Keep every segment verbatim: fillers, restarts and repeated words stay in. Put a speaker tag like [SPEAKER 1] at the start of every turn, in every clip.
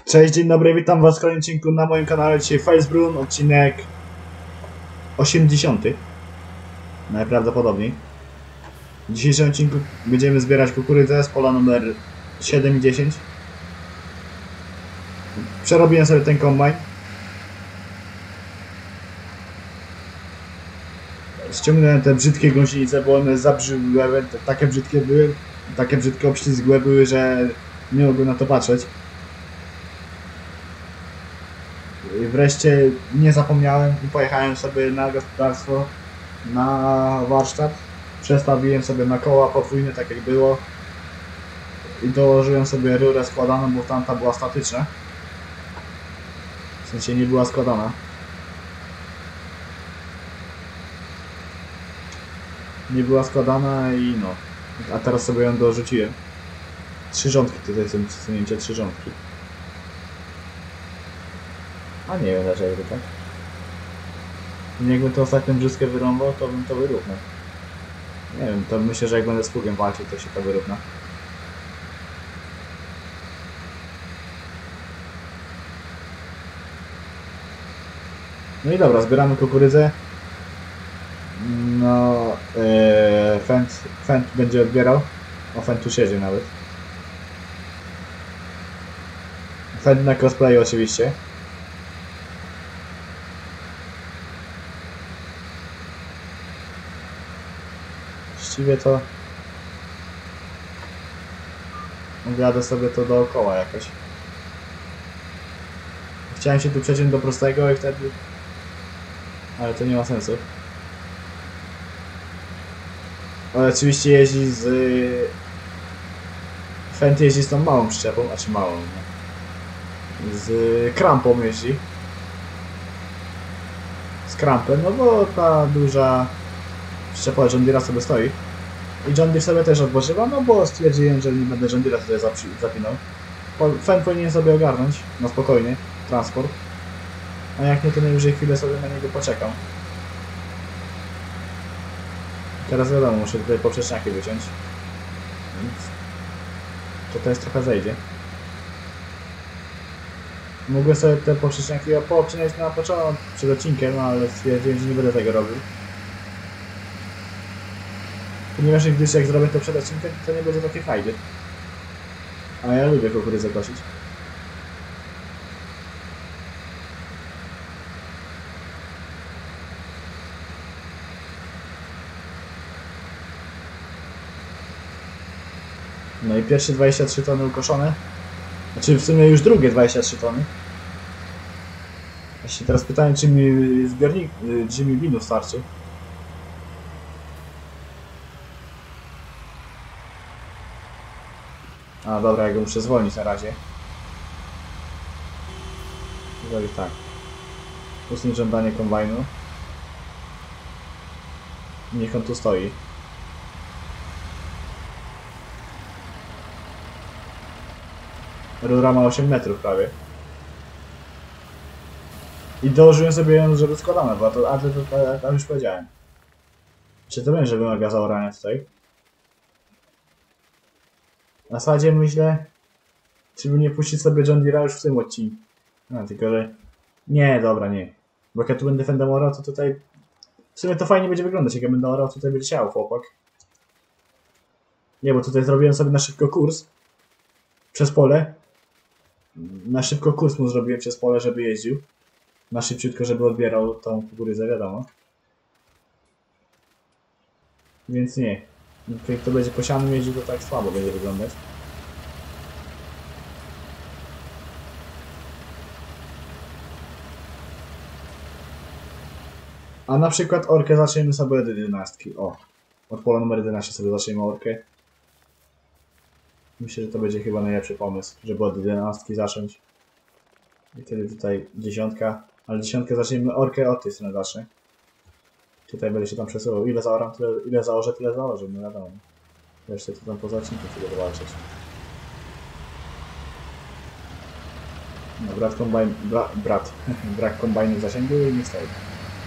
[SPEAKER 1] Cześć, dzień dobry, witam was w kolejnym odcinku na moim kanale. Dzisiaj Facebrun, odcinek osiemdziesiąty. Najprawdopodobniej. W dzisiejszym odcinku będziemy zbierać kukurydzę z pola numer siedem i dziesięć. Przerobiłem sobie ten kombajn. Ściągnąłem te brzydkie gąsienice, bo one zabrzydłe, takie brzydkie były, takie brzydkie obślizgłe były, że nie mogłem na to patrzeć. I wreszcie nie zapomniałem i pojechałem sobie na gospodarstwo, na warsztat. Przestawiłem sobie na koła podwójne, tak jak było. I dołożyłem sobie rurę składaną, bo tamta była statyczna. W sensie nie była składana. Nie była składana i no. A teraz sobie ją dorzuciłem. Trzy rządki, tutaj są przesunięcie trzy rządki. A nie wiem dlaczego tak. Jakbym to ostatnią brzyskę wyrąbał, to bym to wyrównał. Nie wiem, to myślę, że jak będę z pługiem walczył, to się to wyrówna. No i dobra, zbieramy kukurydzę. No, ee, Fent, Fent będzie odbierał. O, Fent tu siedzi nawet. Fent na cosplayu oczywiście. Właściwie to oglądę sobie to dookoła jakoś. Chciałem się tu przeciąć do prostego i wtedy... Ale to nie ma sensu. Ale oczywiście jeździ z... Fent jeździ z tą małą przyczepą, a czy małą, nie? Z krampą jeździ. Z krampem, no bo ta duża przyczepa John Deere'a sobie stoi. I John Deere sobie też odpoczywa, no bo stwierdziłem, że nie będę John Deere'a tutaj zapinał. Fent powinien sobie ogarnąć na spokojnie transport. A jak nie, to najwyżej chwilę sobie na niego poczekam. Teraz wiadomo, muszę tutaj poprzeczniaki wyciąć. Więc to teraz trochę zejdzie. Mogłem sobie te poprzeczniaki poobcinać na początku przed odcinkiem, ale stwierdziłem, że nie będę tego robił. Ponieważ gdyż jak zrobię to przed odcinkiem, to nie będzie takie fajne. A ja lubię kukurydzę kosić. No i pierwsze dwadzieścia trzy tony ukoszone. Znaczy w sumie już drugie dwadzieścia trzy tony. Właśnie teraz pytanie, czy mi zbiornik, czy mi winu starczy. A dobra, ja go muszę zwolnić na razie. Zrobić tak. Usunąć żądanie kombajnu. Niech on tu stoi. Rura ma osiem metrów prawie. I dołożyłem sobie ją, żeby składane, bo to, a to, to, to, to już powiedziałem. Czy to będzie wymaga zaorania tutaj? W zasadzie myślę, czy by nie puścić sobie John Deere'a już w tym odcinku. No, tylko że... Nie, dobra, nie. Bo jak ja tu będę Fendem orał, to tutaj... W sumie to fajnie będzie wyglądać, jak ja będę orał, tutaj będzie siał chłopak. Nie, bo tutaj zrobiłem sobie na szybko kurs. Przez pole. Na szybko kurs mu zrobiłem przez pole, żeby jeździł. Na szybciutko, żeby odbierał tą kukurydzę, wiadomo. Więc nie. Jak to będzie posianym jeździł, to tak słabo będzie wyglądać. A na przykład orkę zaczniemy sobie od jedenastki. O, od pola numer jedenaście sobie zaczniemy orkę. Myślę, że to będzie chyba najlepszy pomysł, żeby od jedenastki zacząć. I wtedy tutaj dziesiątka. Ale dziesiątkę zaczniemy orkę od tej strony zacznę. Tutaj będę się tam przesuwał. Ile zaoram, tyle, ile założę, tyle założę, no wiadomo. Wreszcie to tam poza odcinkiem sobie zobaczyć. No, brat kombajn... Bra, brat. Brak kombajnu w zasięgu i nie stoi.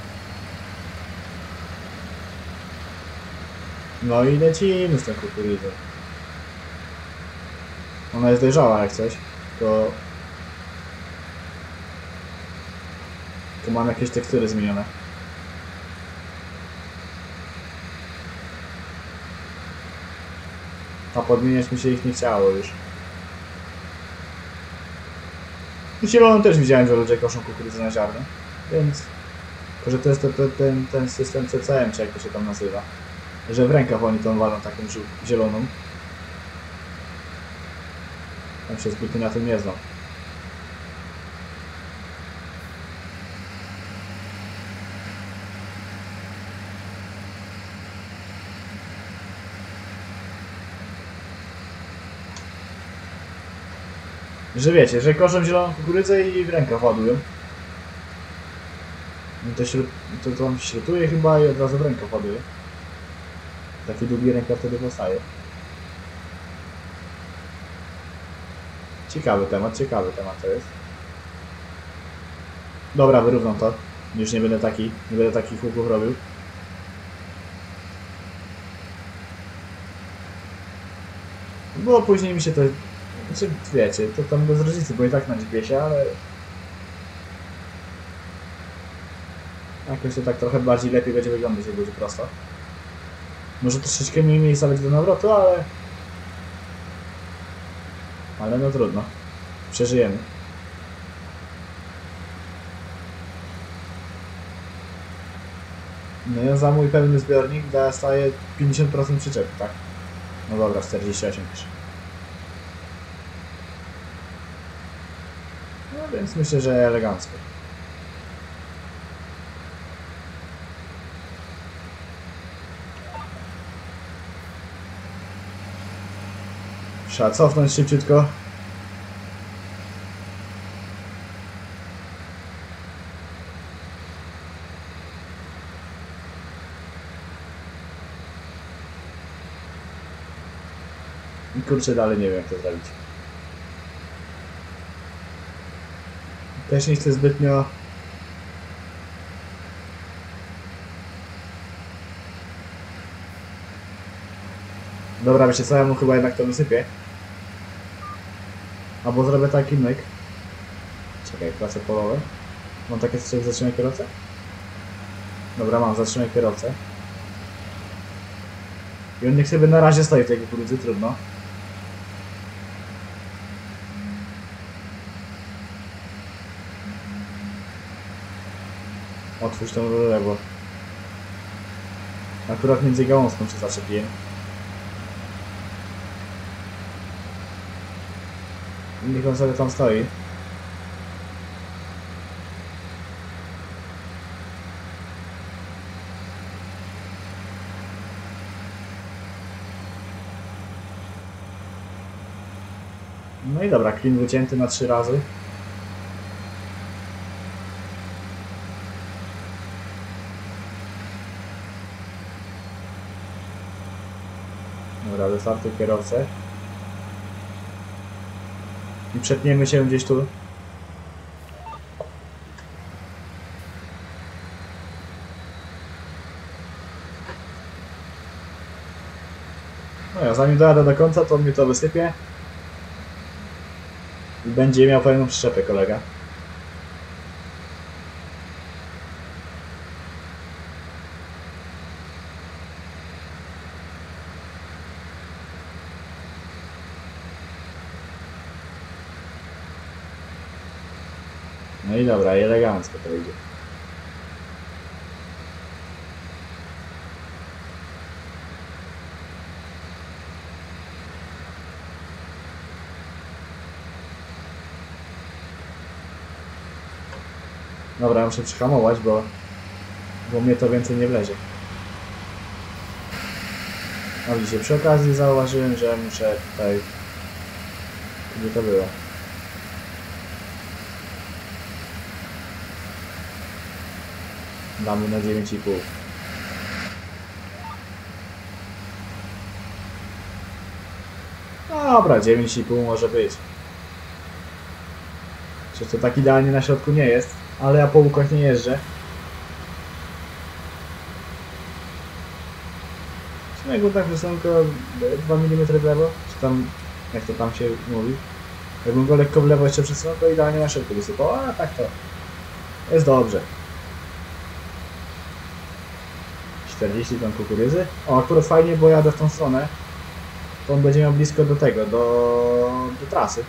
[SPEAKER 1] No i lecimy z tą kukurydzą. Ona jest dojrzała jak coś, to Tu mam jakieś tekstury zmienione. A podmieniać mi się ich nie chciało już. I zieloną też widziałem, że ludzie koszą kukurydzę na ziarno. Więc... Tylko, że to jest to, to, ten, ten system C C M, czy jak to się tam nazywa. Że w rękach oni tą walą taką zieloną. Tam się zbytnio na tym nie znam. Że wiecie, że koszą zieloną kukurydzę i w rękach ładują. No to, śrut, to, to on śrutuje chyba i od razu w rękach ładuje. Taki długi rękaw wtedy powstaje. Ciekawy temat, ciekawy temat to jest. Dobra, wyrównam to. Już nie będę taki, nie będę takich łuków robił. Bo później mi się to... Znaczy, wiecie, to tam bez różnicy, bo i tak naćpie się, ale... Jakoś to tak trochę bardziej lepiej będzie wyglądać, jak będzie prosto. Może troszeczkę mniej miejsca będzie do nawrotu, ale... Ale no trudno. Przeżyjemy. No ja za mój pełny zbiornik dostaję pięćdziesiąt procent przyczepy, tak? No dobra, czterdzieści osiem też. No więc myślę, że elegancko. Trzeba cofnąć szybciutko. I kurczę, dalej nie wiem, jak to zrobić. Też nie chcę zbytnio... Dobra, wiecie co, ja mu chyba jednak to wysypię. Albo zrobię taki myk. Czekaj, klasę polowe. Mam takie strzech, zatrzymaj kierowcę? Dobra, mam, zatrzymaj kierowcę. I on niech sobie na razie stoi w tej kukurydzy, trudno. Otwórz tą rurę, bo... Akurat między gałązką się zaczepiłem. Niech on sobie tam stoi. No i dobra, klin wycięty na trzy razy. Dobra, wystartuj kierowcę. I przetniemy się gdzieś tu. No ja zanim dojadę do końca, to mnie to wysypie. I będzie miał pełną przyczepę kolega. No i dobra, i elegancko to idzie. Dobra, muszę przyhamować, bo, bo mnie to więcej nie wlezie. No widzicie, przy okazji zauważyłem, że muszę tutaj... Gdzie to było? Damy na dziewięć i pół. Dobra, dziewięć i pół może być. Przecież to tak idealnie na środku nie jest, ale ja po łukach nie jeżdżę. Czy na górach wysunko dwa milimetry w lewo? Czy tam, jak to tam się mówi? Jakbym go lekko w lewo jeszcze przesunął, to idealnie na środku wysypał, a tak to jest dobrze. czterdzieści ton kukurydzy. O, akurat fajnie, bo jadę w tą stronę. To on będzie miał blisko do tego, do, do trasy.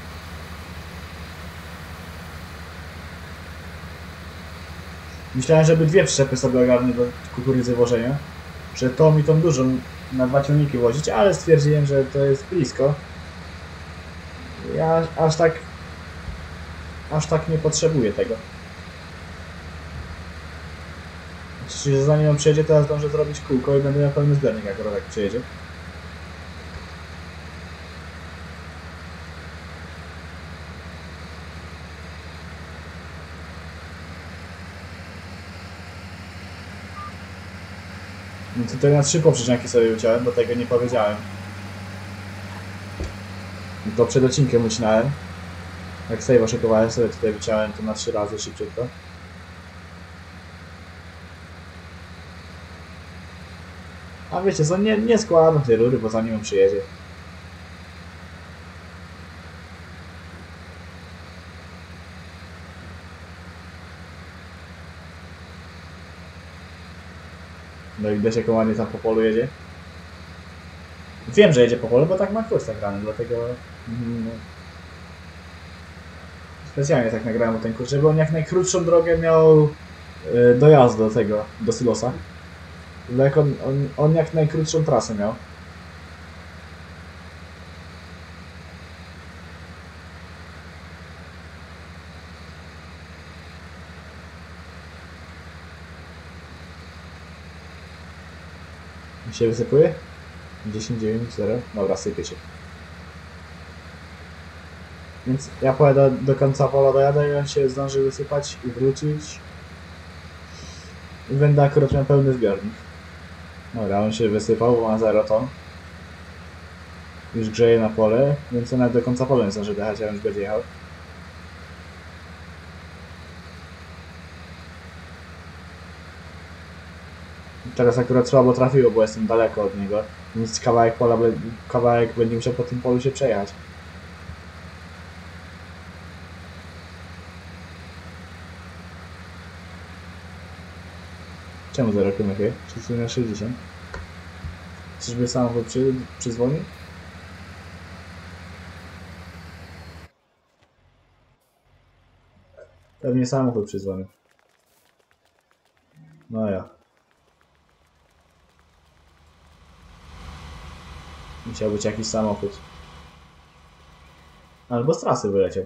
[SPEAKER 1] Myślałem, żeby dwie przyczepy sobie ogarnąć do kukurydzy wożenia. Że to mi tą dużą na dwa ciągniki wozić, ale stwierdziłem, że to jest blisko. Ja aż tak... Aż tak nie potrzebuję tego. Czyli zanim on przyjedzie, to ja zdążę zrobić kółko i będę miał pełny zbiornik, akurat jak przyjedzie. No tutaj na trzy poprzeczniaki sobie uciąłem, bo tego nie powiedziałem. I to przed odcinkiem ucinałem. Jak save'a szykowałem sobie, tutaj wyciąłem to na trzy razy szybciutko. A wiecie co, nie, nie składam tej rury, bo zanim on przyjedzie. No i widać, jak ładnie tam po polu jedzie. Wiem, że jedzie po polu, bo tak ma kurs nagrany, dlatego... Mm, specjalnie tak nagrałem ten kurs, żeby on jak najkrótszą drogę miał yy, dojazd do tego, do silosa. Jak on, on, on jak najkrótszą trasę miał. Mi się wysypuje? dziesięć, dziewięć, zero. Dobra, sypie się. Więc ja pojadę do końca pola, dojadę i on się zdąży wysypać i wrócić. I będę akurat miał pełny zbiornik. Dobra, on się wysypał, bo ma zero ton. Już grzeje na pole, więc on nawet do końca pola nie zdąży dojechać, a on już będzie jechał. Teraz akurat słabo trafiło, bo jestem daleko od niego, więc kawałek pola, kawałek będzie musiał po tym polu się przejechać. Czemu zero kilometrów? Czy na sześćdziesiąt? Czyżby samochód przy, przyzwolił? Pewnie samochód przyzwolił. No ja. Musiał być jakiś samochód. Albo z trasy wyleciał.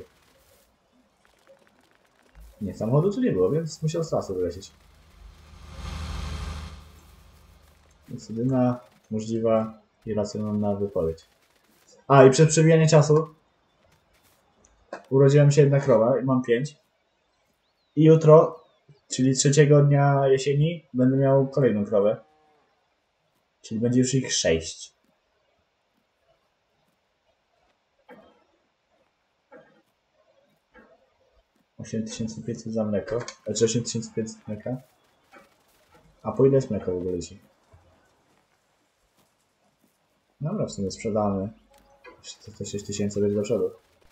[SPEAKER 1] Nie, samochodu tu nie było, więc musiał z trasy wylecieć. Jest jedyna możliwa i racjonalna wypowiedź. A, i przed przebijaniem czasu urodziła mi się jedna krowa i mam pięć. I jutro, czyli trzeciego dnia jesieni, będę miał kolejną krowę. Czyli będzie już ich sześć. osiem tysięcy pięćset za mleko. Znaczy osiem tysięcy pięćset mleka. A po ile jest mleko w ogóle dzisiaj? Dobra, w sumie sprzedamy. To sześć tysięcy będzie do przodu.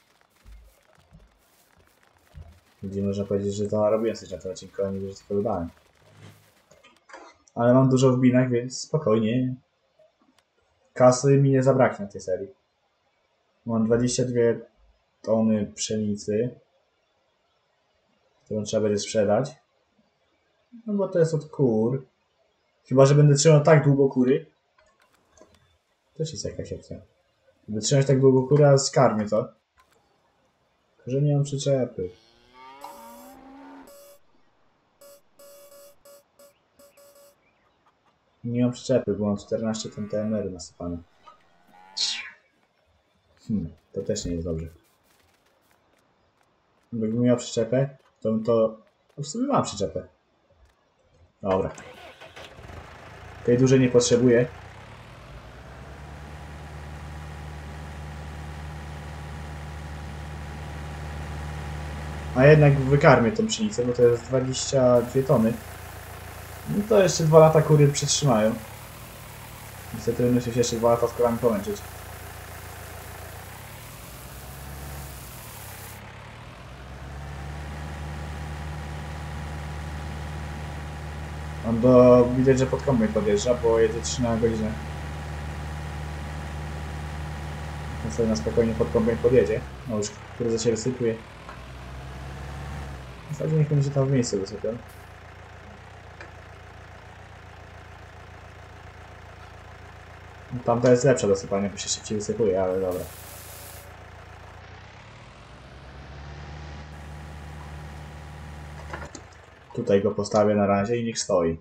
[SPEAKER 1] Gdzie można powiedzieć, że to robiłem coś na tym odcinku, a nie, że tylko wydałem. Ale mam dużo w binach, więc spokojnie. Kasy mi nie zabraknie na tej serii. Mam dwadzieścia dwie tony pszenicy, którą trzeba będzie sprzedać. No bo to jest od kur. Chyba że będę trzymał tak długo kury. Też jest jakaś opcja. Będę trzymać tak długo kury, a skarmię to. Że nie mam przyczepy. Nie mam przyczepy, bo mam czternaście ton T M R nasypane. Hmm, to też nie jest dobrze. Jakbym miał przyczepę, to bym to... W sumie mam przyczepę. Dobra. Tej dużej nie potrzebuję. A jednak wykarmię tą pszenicę, bo to jest dwadzieścia dwie tony. No to jeszcze dwa lata kury przytrzymają. Niestety muszę się jeszcze dwa lata z kurami pomęczyć. On do... widać, że pod kombajn podjeżdża, bo jedzie trzy na godzinę. On sobie na spokojnie pod kombajn podjedzie. No już, który się wysypuje. W zasadzie niech będzie tam w miejscu wysypiał. Tamta jest lepsza do sypania, bo się szybciej wysypuje, ale dobra. Tutaj go postawię na razie i niech stoi.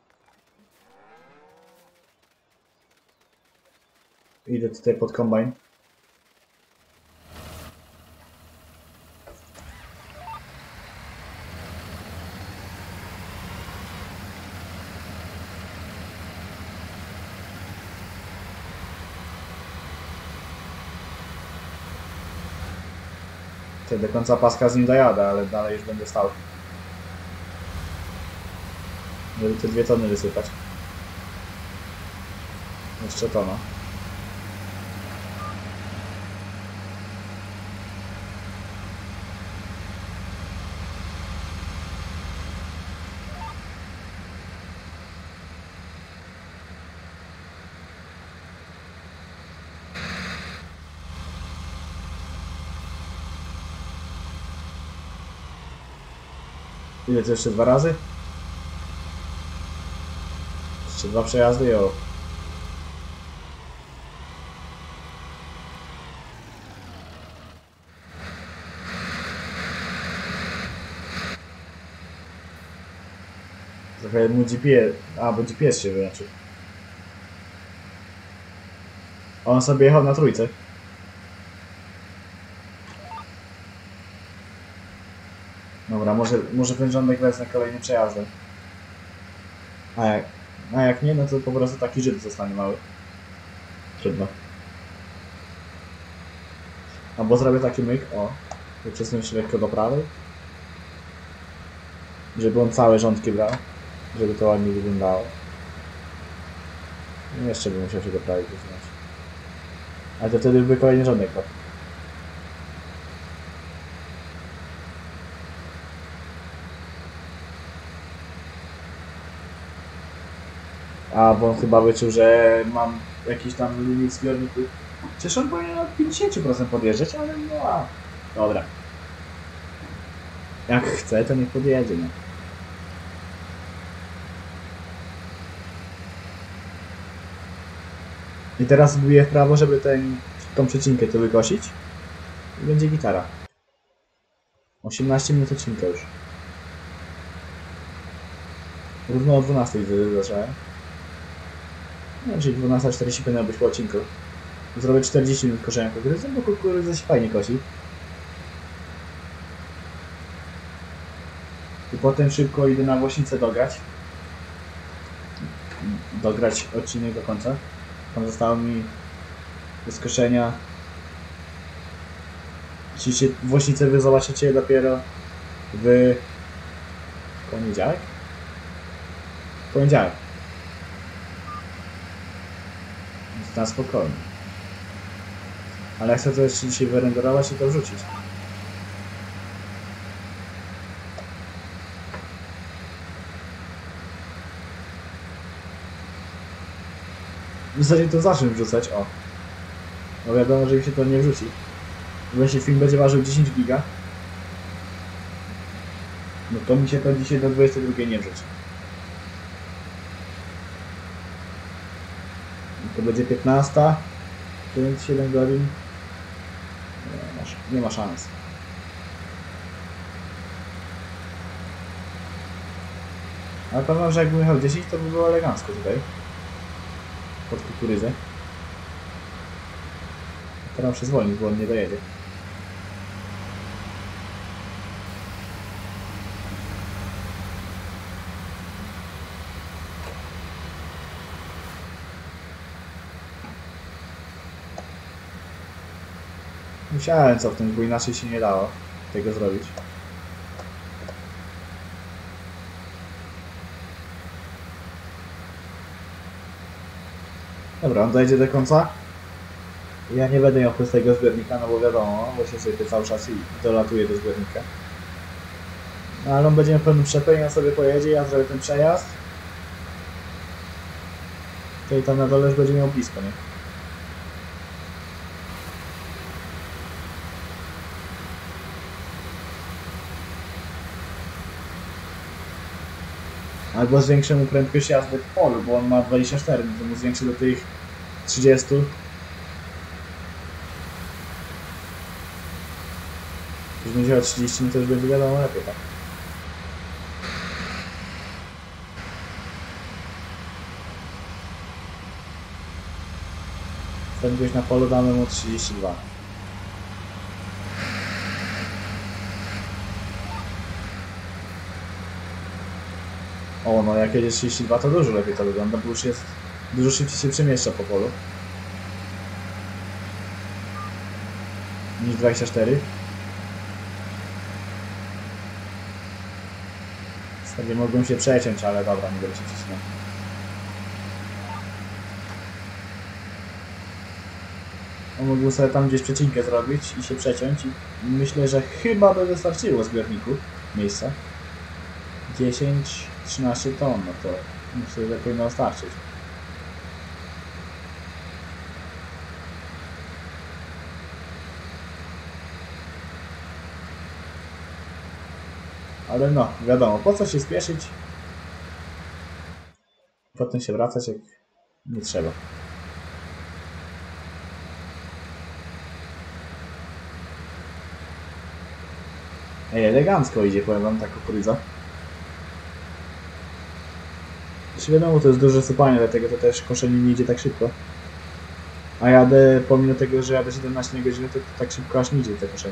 [SPEAKER 1] Idę tutaj pod kombajn. Tutaj do końca paska z nim dojadę, ale dalej już będę stał. Żeby te dwie tony wysypać. Jeszcze tona. Ile to jeszcze dwa razy? Jeszcze dwa przejazdy, jo. Trochę mu G P S... A, bo G P S się wyłączył. On sobie jechał na trójce. Dobra, może, może ten rządek wezmę kolejnym przejazdem. A jak, a jak nie, no to po prostu taki Żyd zostanie mały. Trudno. Albo zrobię taki myk, o. Przesunę się lekko do prawej. Żeby on całe rządki brał. Żeby to ładnie wyglądało. I jeszcze bym musiał się do prawej wysunąć. Ale to wtedy by kolejny rządek brał. A, bo on chyba wyczuł, że mam jakiś tam limit zbiorników. Przecież on powinien na pięćdziesiąt procent podjeżdżać, ale no a... Dobra. Jak chce, to niech podjedzie, no. I teraz wbiję w prawo, żeby ten, tą przecinkę tu wykosić. I będzie gitara. osiemnaście minut odcinka już. Równo o dwunastej zacząłem. No, czyli dwunasta czterdzieści powinno być po odcinku. Zrobię czterdzieści minut koszenia kukurydzy, bo kukurydza się fajnie kosi. I potem szybko idę na Włośnicę dograć. Dograć odcinek do końca. Tam zostało mi do skoszenia. Oczywiście Włośnicę wy zobaczycie dopiero w poniedziałek? Poniedziałek. Więc na spokojnie. Ale jak chcę to jeszcze dzisiaj wyrenderować i to wrzucić. W zasadzie to zacznę wrzucać, o. No wiadomo, że mi się to nie wrzuci. Jeśli film będzie ważył dziesięć giga, no to mi się to dzisiaj do dwudziestej drugiej nie wrzuci. To będzie piętnasta, dziewięć siedem godzin. Nie ma, nie ma szans. Ale powiem, że jakbym jechał dziesięć, to by było elegancko tutaj. Pod kukurydzę. Teraz muszę zwolnić, bo on nie dojedzie. Musiałem cofnąć, bo inaczej się nie dało tego zrobić. Dobra, on dojdzie do końca. Ja nie będę miał pustego zbiornika, no bo wiadomo, bo się sypie cały czas i dolatuje do zbiornika. No, ale on będzie miał pełny przepęd, ja sobie pojedzie, ja zrobię ten przejazd. to i tam na dole już będzie miał blisko, nie? Albo zwiększę mu prędkość jazdy w polu, bo on ma dwadzieścia cztery, no to mu zwiększę do tych trzydziestu. Już będzie o trzydzieści, no to już będzie wiadomo lepiej, tak? Prędkość na polu damy mu trzydzieści dwa. O, no jak jedzie trzydzieści dwa, to dużo lepiej to wygląda, bo już jest... Dużo szybciej się przemieszcza po polu. Niż dwadzieścia cztery. Wtedy mogłem się przeciąć, ale dobra, nie będę się przecinał. On mógł sobie tam gdzieś przecinkę zrobić i się przeciąć i myślę, że chyba by wystarczyło zbiorniku miejsca. dziesięć trzynaście ton, no to myślę, że powinno starczyć. Ale no, wiadomo, po co się spieszyć? Potem się wracać, jak nie trzeba. Ej, elegancko idzie, powiem wam, ta kukurydza. Znaczy wiadomo, to jest duże sypanie, dlatego to też koszenie nie idzie tak szybko. A jadę, pomimo tego, że jadę siedemnaście na godzinę, to tak szybko aż nie idzie to koszenie.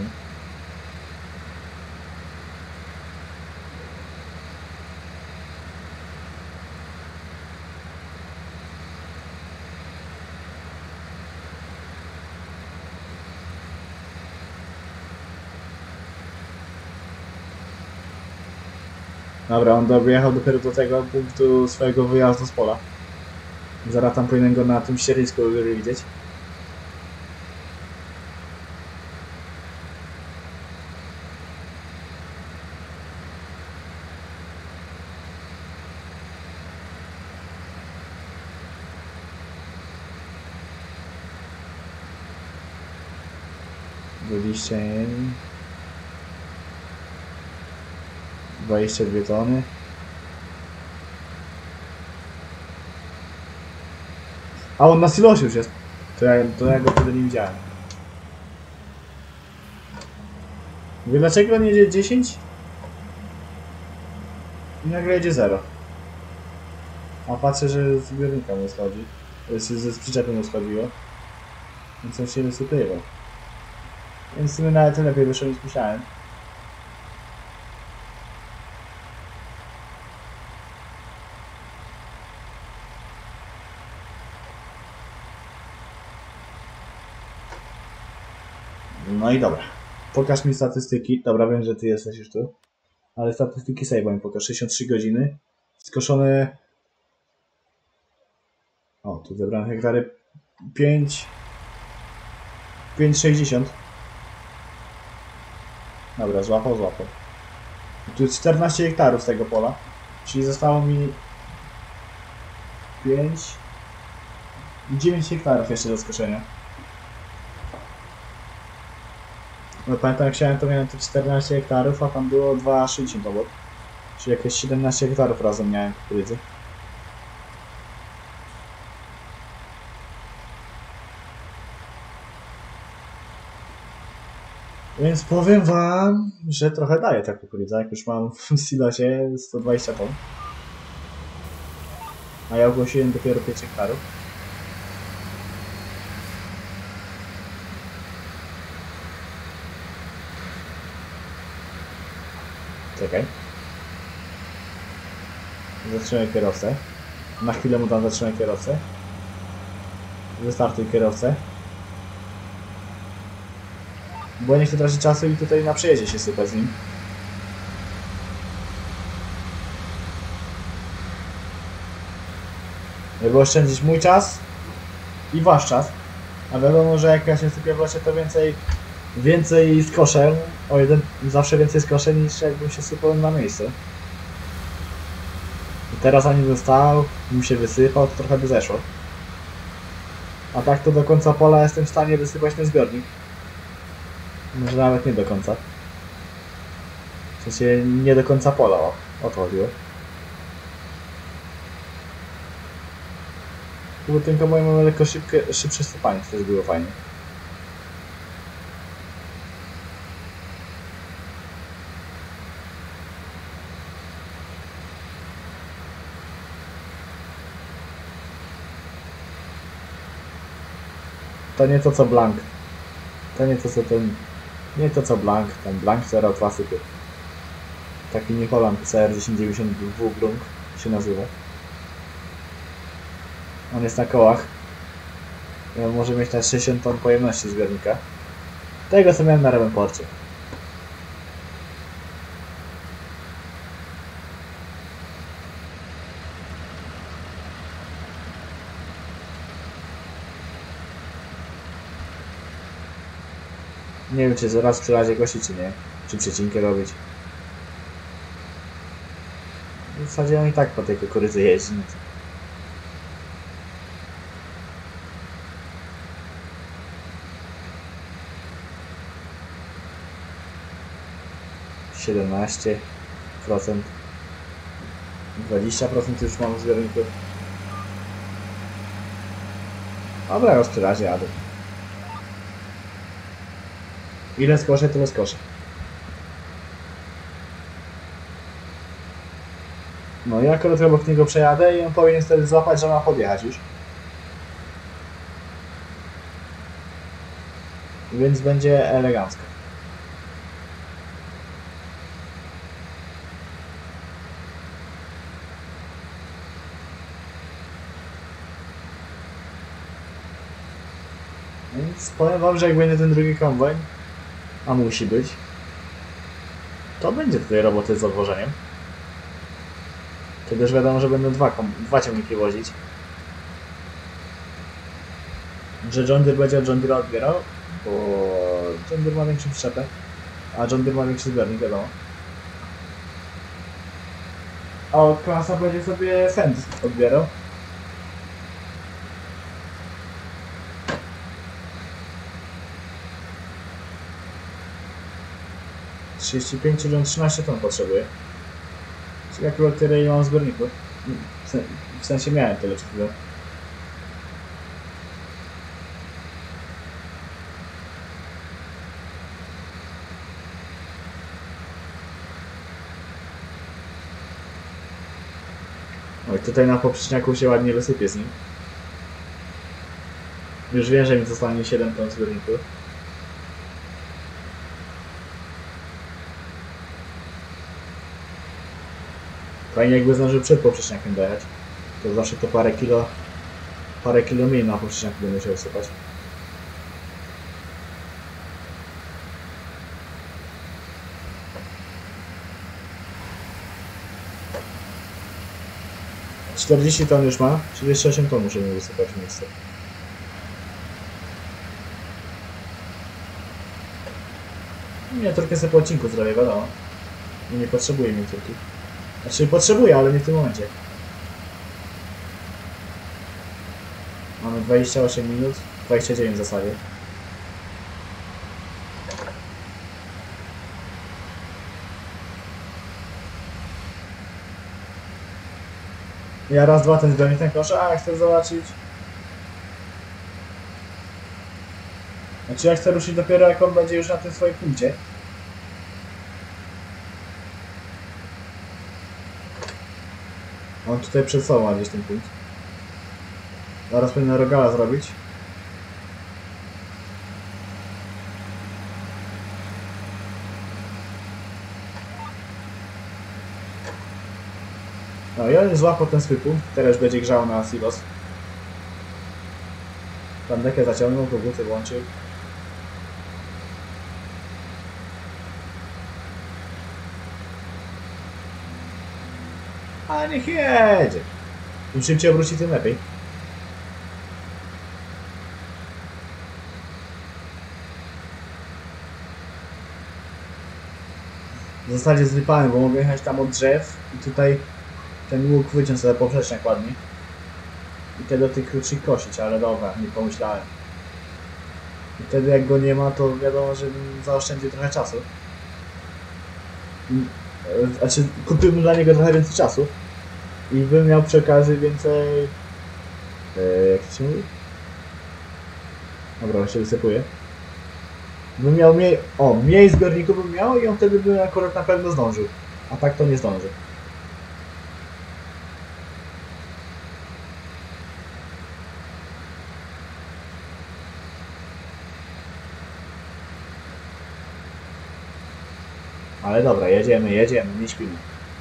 [SPEAKER 1] Dobra, on dojechał dopiero do tego punktu swojego wyjazdu z pola. Zaraz tam powinien go na tym ściernisku widzieć. Byliście... dwadzieścia dwie tony. A on na silosie już jest. To ja, to ja go wtedy nie widziałem. Mówię, dlaczego nie jedzie dziesięć? I nagle jedzie zero. A patrzę, że z zbiornika mu schodzi. Ze z przyczepy mu schodziło. Więc on się wysypywał. Więc w sumie nawet lepiej wyszło niż myślałem. No i dobra. Pokaż mi statystyki. Dobra, wiem, że ty jesteś już tu. Ale statystyki sobie mi pokaż. sześćdziesiąt trzy godziny. Skoszone... O, tu zebrane hektary. pięć... pięć sześćdziesiąt. Dobra, złapał, złapał. Tu jest czternaście hektarów z tego pola. Czyli zostało mi... pięć... dziewięć hektarów jeszcze do skoszenia. No pamiętam, jak chciałem, to miałem te czternaście hektarów, a tam było dwa sześćdziesiąt obok. Czyli jakieś siedemnaście hektarów razem miałem kukurydzy. Więc powiem wam, że trochę daje ta kukurydza, jak już mam w silosie sto dwadzieścia ton. A ja ogłosiłem dopiero pięć hektarów. Czekaj. Zatrzymaj kierowcę. Na chwilę mu tam zatrzymaj kierowcę. Wystartuj kierowcę. Bo ja nie chcę tracić czasu i tutaj na przejeździe się sypać z nim. Żeby oszczędzić mój czas i wasz czas. A wiadomo, że jak ja się sypię w lesie, to więcej więcej skoszę. O jeden, zawsze więcej skoszę niż jakbym się sypał na miejsce. I teraz ani bym stał, bym się wysypał, to trochę by zeszło. A tak to do końca pola jestem w stanie wysypać ten zbiornik. Może nawet nie do końca. W sensie nie do końca pola, o, o to chodziło. Bo tym kombajn mamy lekko szybkie, szybsze sypanie, to też było fajnie. To nie to co Blank. To nie to co ten... Nie to co Blank. Ten Blank zero dwa sypy. Taki New Holland C R tysiąc dziewięćdziesiąt dwa Blunk się nazywa. On jest na kołach. I on może mieć na sześćdziesiąt ton pojemności zbiornika. Tego co miałem na Revenporcie. Nie wiem czy zaraz przy razie gości czy nie. Czy przecinkę robić. W zasadzie on i tak po tej kukurydzy jeździ. siedemnaście procent. dwadzieścia procent już mam w zbiorniku. Dobra, już przy razie jadę. Ile skoszę, tyle skoszę. No ja akurat obok niego przejadę i on powinien wtedy złapać, że ma podjechać już. Więc będzie elegancko. Więc powiem wam, że jak będzie ten drugi kombajn, a musi być, to będzie tutaj roboty z odwożeniem. Wtedy już wiadomo, że będą dwa, dwa ciągniki wozić. Że John Deere będzie od John Deere odbierał, bo John Deere ma większą przyczepę, a John Deere ma większy zbiornik, wiadomo. A od klasa będzie sobie Fendt odbierał. trzydzieści pięć, czyli on trzynaście ton potrzebuje. Czyli akurat tyle ile mam w zbiorniku. W sensie miałem tyle przed chwilą. Oj, tutaj na poprzeczniaku się ładnie wysypie z nim. Już wiem, że mi zostanie siedem ton w zbiorniku. Fajnie jakby zdążył przed poprzeczniakiem dojechać. To zawsze to parę kilo, parę kilo mniej na poprzeczniaku będę musiał sypać. czterdzieści ton już ma, czyli jeszcze osiem ton muszę mu wysypać w miejsce. Nie, trochę sobie po odcinku zrobię, wiadomo. I nie potrzebuję miniaturki. Znaczy potrzebuję, ale nie w tym momencie. Mamy dwadzieścia osiem minut, dwadzieścia dziewięć w zasadzie. Ja raz, dwa ten zbiornik ten kosz, a chcę zobaczyć. Znaczy ja chcę ruszyć dopiero jak on będzie już na tym swoim punkcie. On tutaj przed sobą ma gdzieś ten punkt. Zaraz powinien rogala zrobić. No i on złapał ten swój punkt, teraz będzie grzał na silos. Plandekę zaciągnął, koguty włączył. A niech jedzie. Im szybciej obróci, tym lepiej. W zasadzie zrypałem, bo mogę jechać tam od drzew i tutaj ten łuk wyciąć sobie poprzeczniak ładnie. I wtedy tych kruczych kosić, ale dobra, nie pomyślałem. I wtedy jak go nie ma, to wiadomo, że zaoszczędził trochę czasu. Znaczy, kupiłbym dla niego trochę więcej czasu. I bym miał przy okazji więcej... Yy, jak to się mówi? Dobra, on się wysypuje. Bym miał mniej... O, mniej zbiorników bym miał i on wtedy by akurat na pewno zdążył. A tak to nie zdąży. Ale dobra, jedziemy, jedziemy, nie śpimy.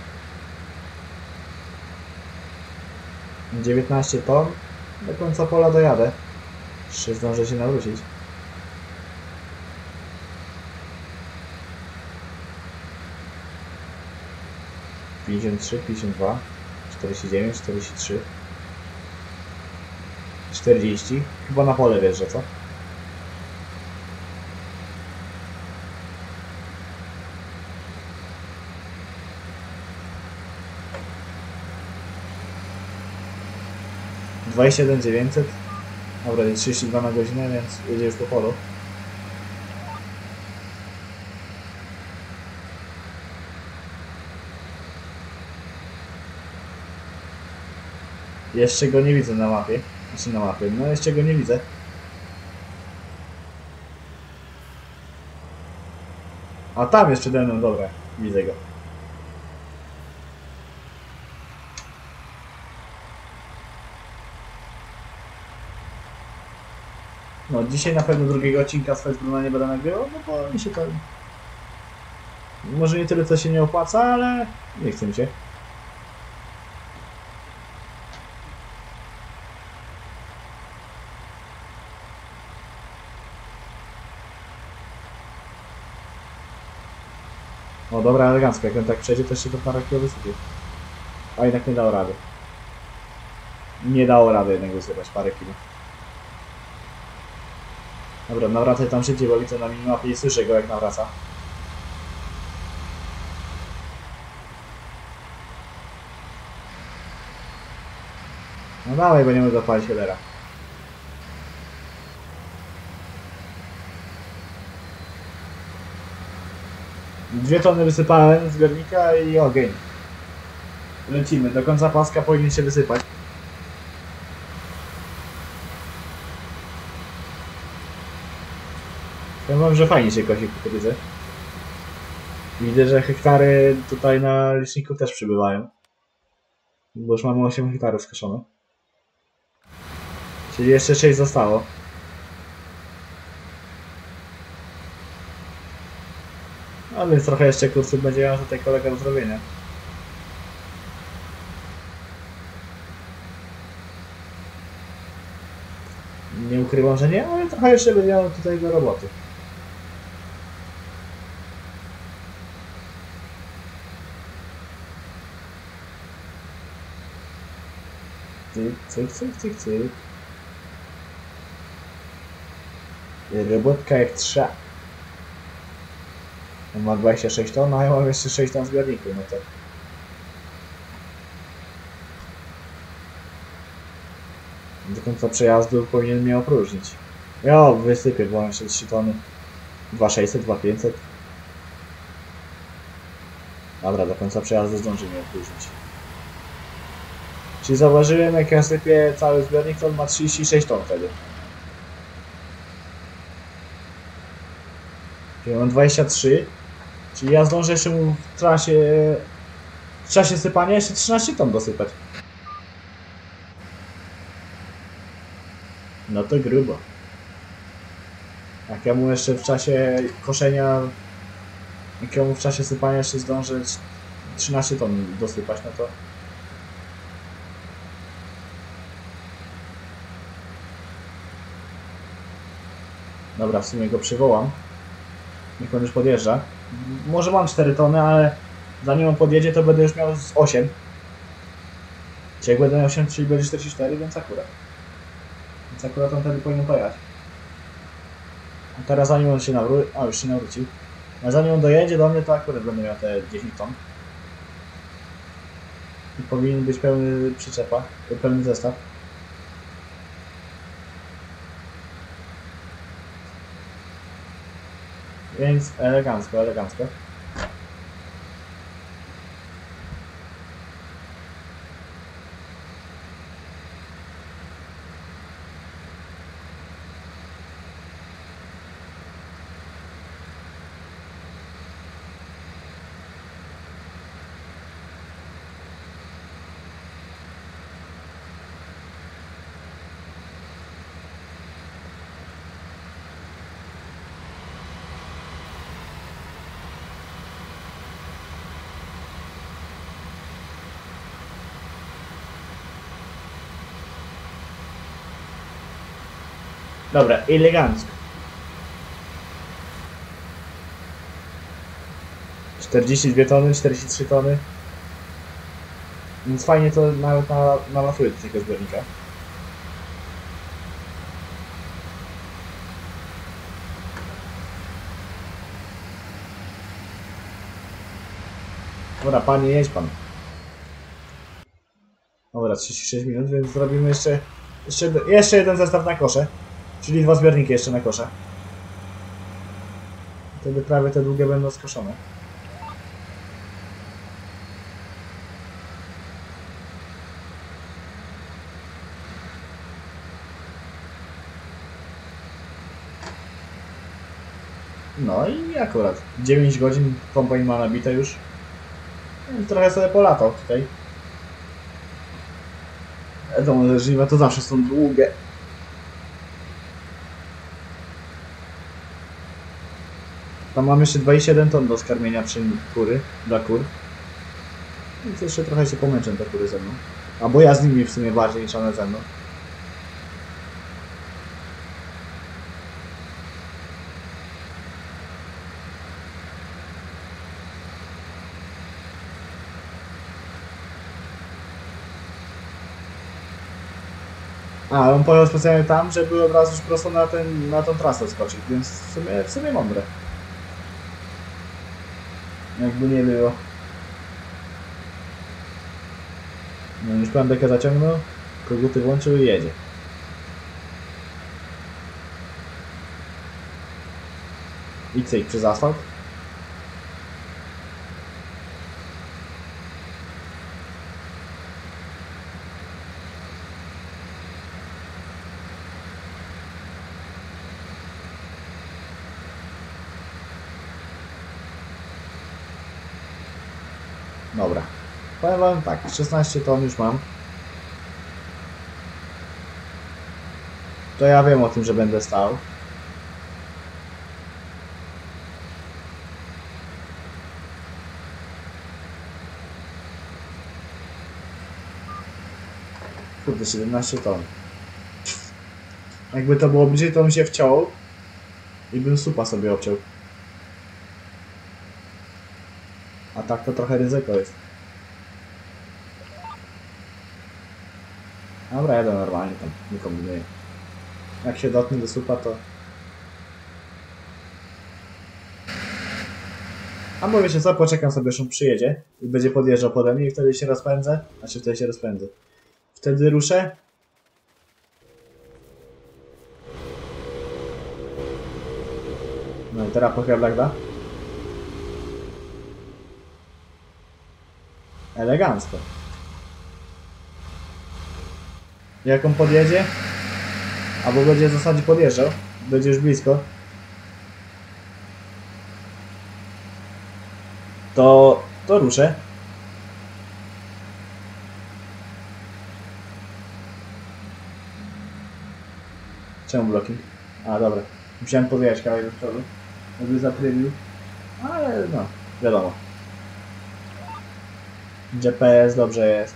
[SPEAKER 1] dziewiętnaście ton. Do końca pola dojadę. Jeszcze zdążę się nawrócić. pięćdziesiąt trzy, pięćdziesiąt dwa, czterdzieści dziewięć, czterdzieści trzy, czterdzieści. Chyba na pole wjeżdża, co? dwadzieścia jeden dziewięćset. Dobra, jest trzydzieści dwa na godzinę, więc jedzie już po polu. Jeszcze go nie widzę na mapie. Znaczy na mapie, no jeszcze go nie widzę. A tam jest przede mną, dobra, widzę go. No, dzisiaj na pewno drugiego odcinka z Festbruna nie będę nagrywał, no bo mi się to... Może nie tyle co się nie opłaca, ale nie chcę mi się. O dobra, elegancko, jak on tak przejdzie, to jeszcze to parę kilo wysypie. A jednak nie dało rady. Nie dało rady jednak wysypać parę kilo. Dobra, nawracaj tam szybciej, bo widzę na minimapie i słyszę go jak nawraca. No dawaj, bo nie mogę zapalić headera. Dwie tony wysypałem z zbiornika i ogień. Lecimy, do końca paska powinien się wysypać. Ja mam, że fajnie się kosi kukurydzę. Widzę, że hektary tutaj na liczniku też przybywają. Bo już mamy osiem hektarów skoszone. Czyli jeszcze sześć zostało. A więc trochę jeszcze kursów będzie miał tutaj kolega do zrobienia. Nie ukrywam, że nie, ale trochę jeszcze będzie miał tutaj do roboty. Cyk, cyk, cyk, cyk, cyk. Robotka jak trza. On ma dwadzieścia sześć ton, a ja mam jeszcze sześć ton zbiorników, no to... Do końca przejazdu powinien mnie opróżnić. Ja wysypię, bo mam jeszcze trzy tony. dwa sześćset, dwa pięćset. Dobra, do końca przejazdu zdąży mnie opróżnić. Czyli zauważyłem, jak ja sypię cały zbiornik, to on ma trzydzieści sześć ton wtedy. Czyli mam dwadzieścia trzy. Czyli ja zdążę jeszcze mu w trasie... W czasie sypania jeszcze trzynaście ton dosypać. No to grubo. Jak ja mu jeszcze w czasie koszenia... Jak ja mu w czasie sypania jeszcze zdążę trzynaście ton dosypać, no to... Dobra, w sumie go przywołam. Niech on już podjeżdża. Może mam cztery tony, ale zanim on podjedzie, to będę już miał z osiem. Czyli jak będę miał osiem, czyli będzie czterdzieści cztery, więc akurat. Więc akurat on wtedy powinien pojechać. A teraz zanim on się nawróci... A, już się nawrócił. A zanim on dojedzie do mnie, to akurat będę miał te dziesięć ton. I powinien być pełny przyczepa, pełny zestaw. Więc elegancko, elegancko. Dobra, elegancko. czterdzieści dwie tony, czterdzieści trzy tony. Więc fajnie to nawet na, nalatuje do tego zbiornika. Dobra, panie, jedź pan. Dobra, trzydzieści sześć minut, więc zrobimy jeszcze, jeszcze, jeszcze jeden zestaw na kosze. Czyli dwa zbiorniki jeszcze na kosze. Wtedy prawie te długie będą skoszone. No i akurat dziewięć godzin kombajn ma nabite już. Więc trochę sobie polatał tutaj. Wiadomo, że żniwa to zawsze są długie. Tam mam jeszcze dwadzieścia siedem ton do skarmienia przy kury, dla kur. Więc jeszcze trochę się pomęczę te kury ze mną. Albo ja z nimi w sumie bardziej niż one ze mną. A, on pojechał specjalnie tam, żeby od razu już prosto na, ten, na tą trasę skoczyć, więc w sumie, w sumie mądre. Jakby nie było. No już plandekę zaciągnął, koguty włączył i jedzie. I cyk przez asfalt. Dobra. Powiem wam tak, szesnaście ton już mam. To ja wiem o tym, że będę stał. Kurde, siedemnaście ton. Jakby to było bliżej, to bym się wciął i bym supa sobie obciął. A tak to trochę ryzyko jest. Dobra, jadę normalnie tam, nie kombinuję. Jak się dotknę do supa, to... A mówię się co, poczekam sobie, aż on przyjedzie i będzie podjeżdżał pode mnie i wtedy się rozpędzę. Znaczy wtedy się rozpędzę. Wtedy ruszę. No i teraz pochyla blagda. Elegancko. Jak on podjedzie, albo będzie w zasadzie podjeżdżał, będzie już blisko, to, to ruszę. Czemu blocking? A dobra, musiałem podjechać kawałek do przodu, żeby zaprylił, ale no, wiadomo. G P S dobrze jest.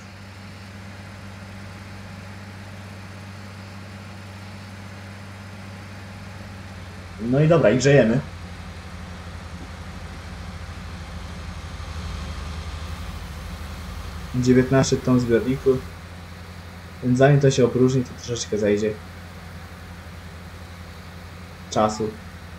[SPEAKER 1] No i dobra, i grzejemy. dziewiętnaście ton zbiorników. Więc zanim to się opróżni, to troszeczkę zajdzie czasu.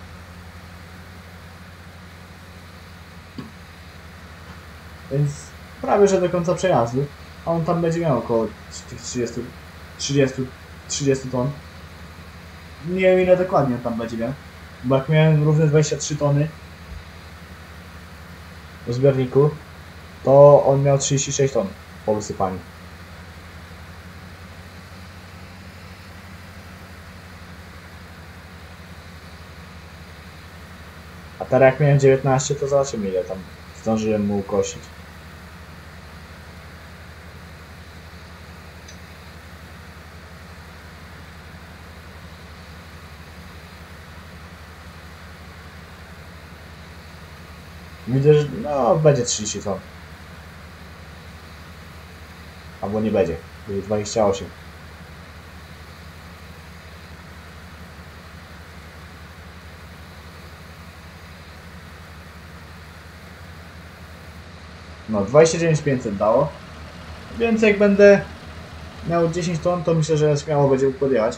[SPEAKER 1] Więc prawie że do końca przejazdu. A on tam będzie miał około tych trzydziestu, trzydziestu, trzydziestu ton. Nie wiem ile dokładnie on tam będzie miał. Bo jak miałem równe dwadzieścia trzy tony w zbiorniku, to on miał trzydzieści sześć ton po wysypaniu. A teraz jak miałem dziewiętnaście, to zobaczymy ile tam zdążyłem mu ukosić. Widzę, że no będzie trzydzieści ton. Albo nie będzie. Będzie dwadzieścia osiem. No, dwadzieścia dziewięć tysięcy pięćset dało. Więc jak będę miał dziesięć ton, to myślę, że śmiało będzie mógł podjechać.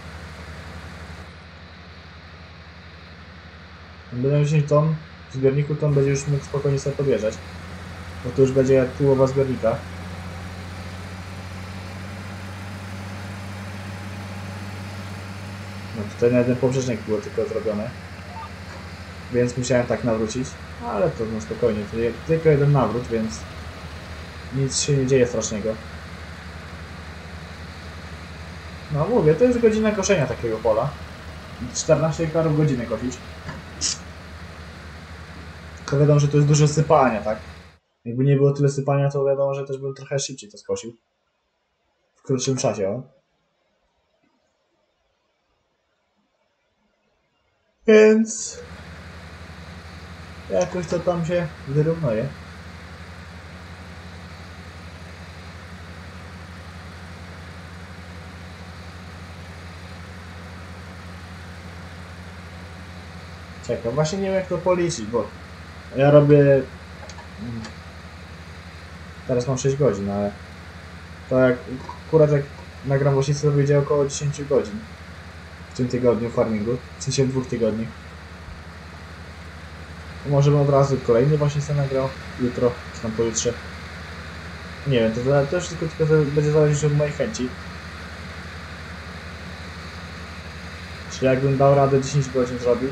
[SPEAKER 1] Jak będę miał dziesięć ton w zbiorniku, to on będzie już mógł spokojnie sobie podjeżdżać. Bo to już będzie jak połowa zbiornika. No tutaj na jeden poprzecznik było tylko zrobione. Więc musiałem tak nawrócić. Ale to no spokojnie, to tylko jeden nawrót, więc nic się nie dzieje strasznego. No mówię, to jest godzina koszenia takiego pola. czternaście hektarów godzinę kosić. To wiadomo, że to jest dużo sypania, tak? Jakby nie było tyle sypania, to wiadomo, że też bym trochę szybciej to skosił. W krótszym czasie, o. Więc... jakoś to tam się wyrównuje. Czekam, właśnie nie wiem jak to policzyć, bo ja robię... Teraz mam sześć godzin, ale... To jak... akurat jak nagram właśnie to wyjdzie około dziesięć godzin. W tym tygodniu farmingu, w sensie w dwóch tygodniach. Może bym od razu kolejny właśnie sobie nagrał, jutro, czy tam pojutrze. Nie wiem, to też tylko, tylko będzie zależeć od mojej chęci. Czy jakbym dał radę dziesięć godzin zrobić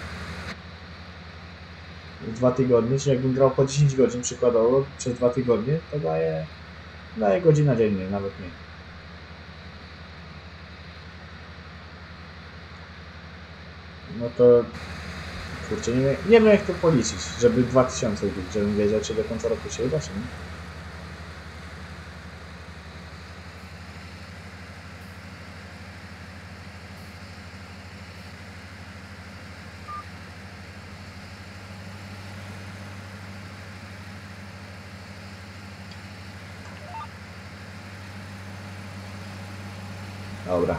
[SPEAKER 1] w dwa tygodnie, czy jakbym grał po dziesięć godzin przykładowo przez dwa tygodnie, to daje, daje godzina dziennie, nawet nie. No to... kurczę, nie, nie wiem jak to policzyć, żeby dwa tysiące być, żebym wiedział, czy do końca roku się uda, czy nie. Dobra.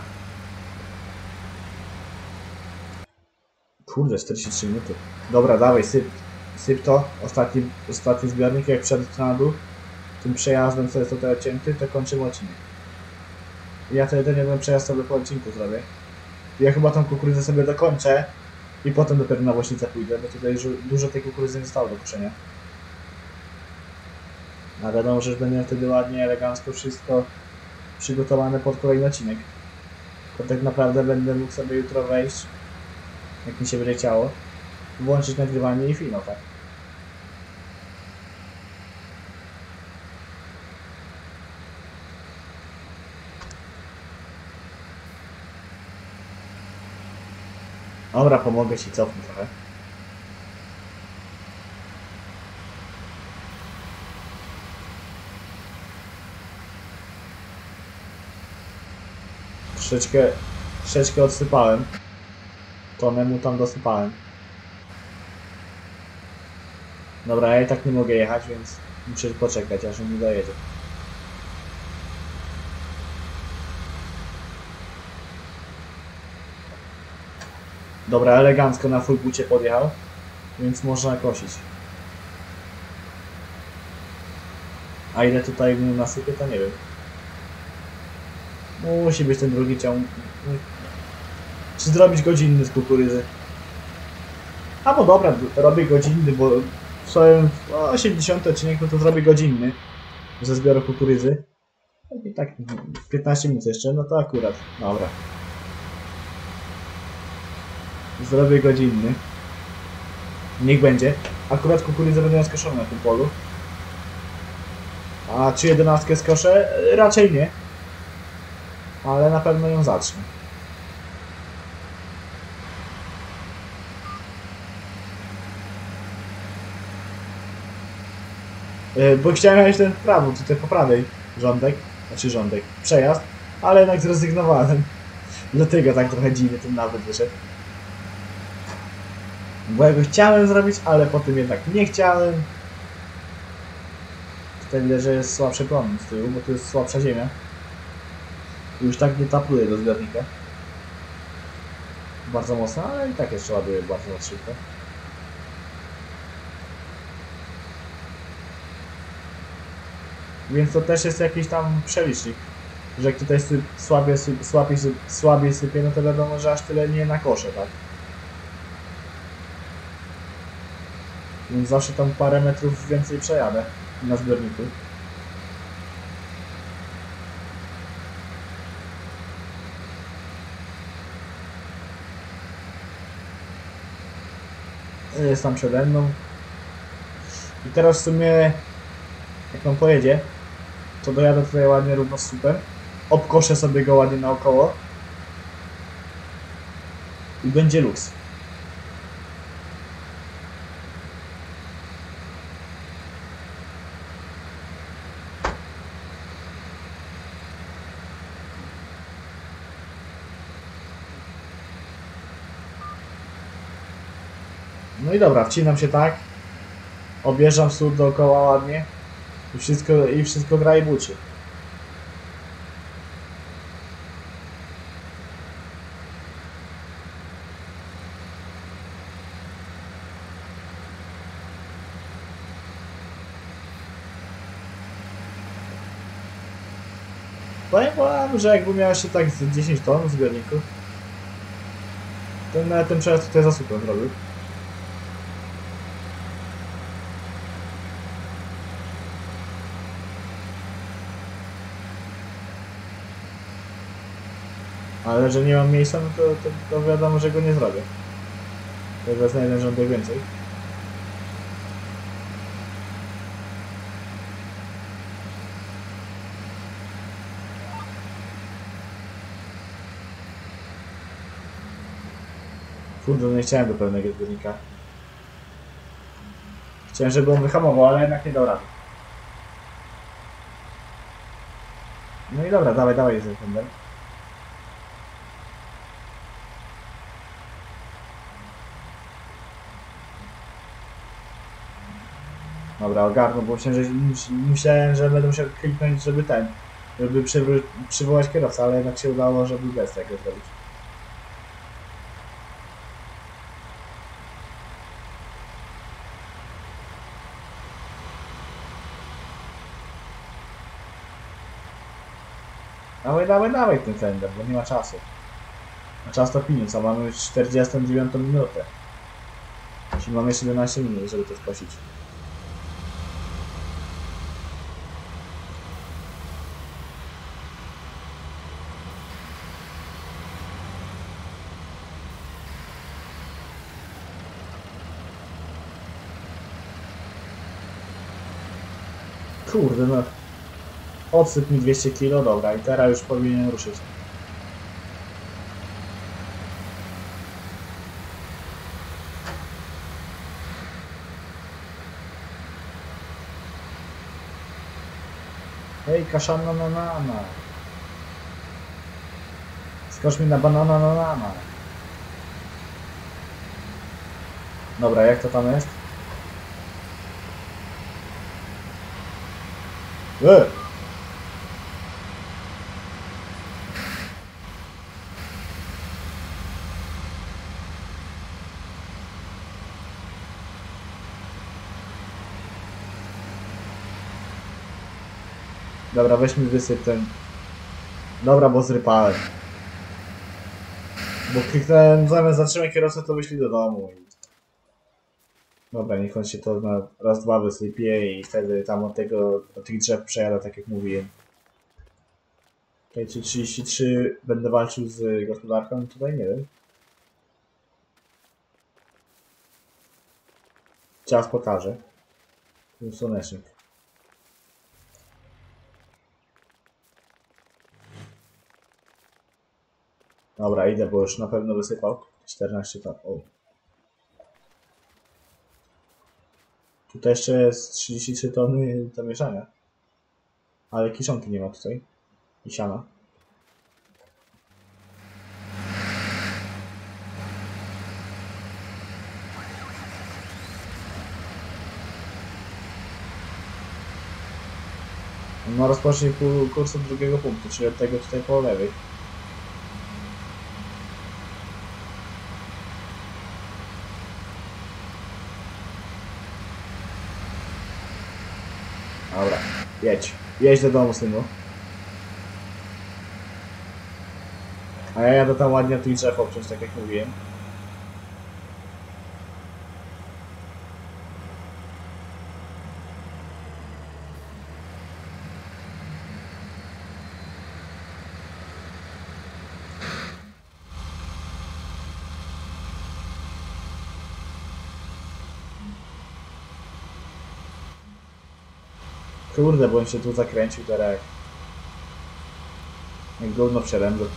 [SPEAKER 1] Kurde, czterdzieści trzy minuty. Dobra, dawaj, syp, syp to. Ostatni, ostatni zbiornik, jak wszedł na dół, tym przejazdem, co jest tutaj odcięty, to kończymy odcinek. Ja wtedy ten jeden przejazd sobie po odcinku zrobię. Ja chyba tą kukurydzę sobie dokończę i potem dopiero na Łośnicę pójdę, bo tutaj już dużo tej kukurydzy nie zostało do koszenia. A wiadomo, że już będę wtedy ładnie, elegancko wszystko przygotowane pod kolejny odcinek. To tak naprawdę będę mógł sobie jutro wejść, jak mi się będzie chciało, włączyć nagrywanie i finał, tak? Dobra, pomogę ci, cofnę trochę. Troszeczkę, troszeczkę odsypałem. Tonę mu tam dosypałem. Dobra, ja i tak nie mogę jechać, więc muszę poczekać, aż on mi dojedzie. Dobra, elegancko na full bucie podjechał, więc można kosić. A ile tutaj mu nasypie, to nie wiem. Musi być ten drugi ciąg. Czy zrobić godzinny z kukurydzy? A bo dobra, robię godzinny, bo w swoim osiemdziesiątym odcinku to zrobię godzinny ze zbioru kukurydzy. I tak piętnaście minut jeszcze, no to akurat, dobra. Zrobię godzinny. Niech będzie. Akurat kukurydzę będę skoszony na tym polu. A czy jedenastkę skoszę? Raczej nie. Ale na pewno ją zacznę. Yy, bo chciałem jechać ten w prawo, tutaj po prawej rządek, znaczy rządek, przejazd, ale jednak zrezygnowałem. Dlatego tak trochę dziwnie ten nawet wyszedł. Bo ja go chciałem zrobić, ale potem jednak nie chciałem. Tutaj widać, że jest słabszy prąd z tyłu, bo to jest słabsza ziemia. Już tak nie tapluje do zbiornika. Bardzo mocno, ale i tak jeszcze ładuje bardzo szybko. Więc to też jest jakiś tam przelicznik. Że jak tutaj syp, słabie, syp, słabiej, syp, słabiej sypie, no to wiadomo, że aż tyle nie na kosze, tak? Więc zawsze tam parę metrów więcej przejadę na zbiorniku. Jest tam przede mną. I teraz w sumie, jak on pojedzie, to dojadę tutaj ładnie równo z słupem. Obkoszę sobie go ładnie naokoło. I będzie luks. No i dobra, wcinam się tak. Objeżdżam słup dookoła ładnie. I wszystko, i wszystko gra i buczy. Powiem wam, że jakby miał się tak z dziesięć ton w zbiorniku, to nawet ten przejazd tutaj za super zrobił. Ale że nie mam miejsca, no to, to, to wiadomo, że go nie zrobię. To wezmę jeden rządek więcej. Kurde, nie chciałem do pełnego zbiornika. Chciałem, żeby on wyhamował, ale jednak nie dał rady. No i dobra, dawaj, dawaj jest ten. Dobra, ogarnął, bo myślałem, że, myślałem, że będę musiał kliknąć, żeby ten, żeby przywo przywołać kierowcę, ale jednak się udało, żeby bez tego zrobić. Dawaj, dawaj, dawaj ten fender, bo nie ma czasu. A czas to pieniądz, a mamy już czterdziestą dziewiątą minutę. Czyli mamy siedemnaście minut, żeby to skosić. Kurde no. Odsyp mi dwieście kilo, dobra, i teraz już powinien ruszyć. Hej, kaszana na nana. Skocz mi na banana na nana. Dobra, jak to tam jest? E! Dobra, weź mi wysyp ten. Dobra, bo zrypałem. Bo kliknąłem zamiast zatrzymać kierowcę, to wyszli do domu. Dobra, niech on się to na raz, dwa wysypie i wtedy tam od tego, od tych drzew przejada, tak jak mówiłem. Tutaj czy trzydzieści trzy będę walczył z gospodarką? Tutaj nie wiem. Czas pokaże. Tu słonecznik. Dobra, idę, bo już na pewno wysypał. czternaście ton. O. Tutaj jeszcze jest trzydzieści trzy tony do mieszania. Ale kiszonki nie ma tutaj. I siana. No rozpocznij kurs od drugiego punktu, czyli od tego tutaj po lewej. Dobra, jedź. Jedź do domu, synu. A ja jadę tam ładnie tych drzew obciąć, tak jak mówiłem. Kurde, bo on się tu zakręcił teraz jak... Jak gówno w przerędu.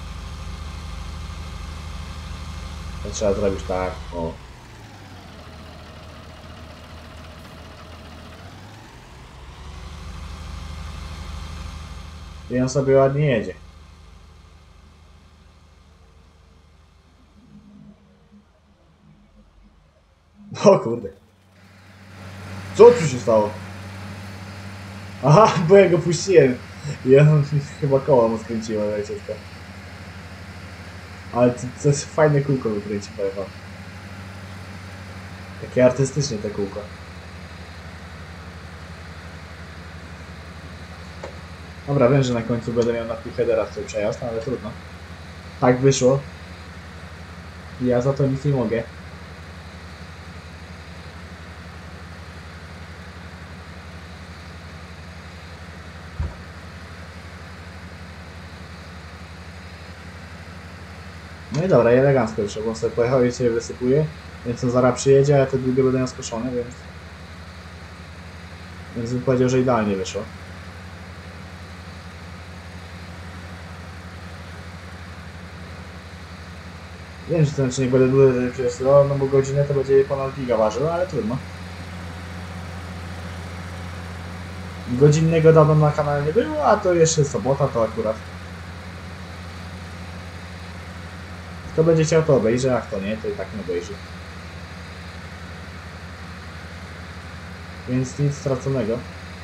[SPEAKER 1] To trzeba zrobić tak, o. I on sobie ładnie jedzie. O kurde. Co tu się stało? Aha, bo ja go puściłem. Ja chyba koła mu skręciłem, leciutko. Ale to, to jest fajne kółko wykręci, powiem wam. Takie artystyczne te kółko. Dobra, wiem, że na końcu będę miał na pół headera w ten przejazd, ale trudno. Tak wyszło. I ja za to nic nie mogę. No i dobra, i elegancko już, bo on sobie pojechał i sobie wysypuje, więc on zaraz przyjedzie, a ja te długie będę miał skoszone, więc... Więc bym powiedział, że idealnie wyszło. Wiem, że ten czynnik będę dłużej przez no bo godzinę to będzie ponad giga ważył, ale trudno. Godzinnego dawno na kanale nie było, a to jeszcze sobota to akurat. Kto będzie chciał, to obejrzy, a kto nie, to i tak nie obejrzy. Więc nic straconego.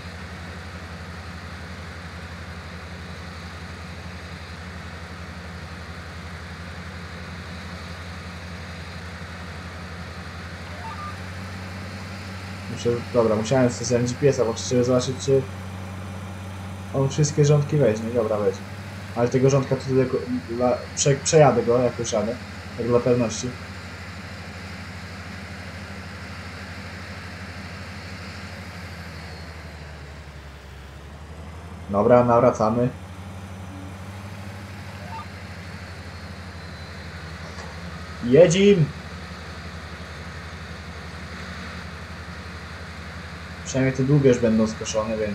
[SPEAKER 1] Muszę, dobra, musiałem stosować G P S a włączyć, żeby zobaczyć, czy on wszystkie rządki weźmie. Dobra, weźmie. Ale tego rządka to tylko dla, prze, przejadę go, jak już jadę, tak dla pewności. Dobra, nawracamy. Jedzim! Przynajmniej te długie już będą skoszone, więc...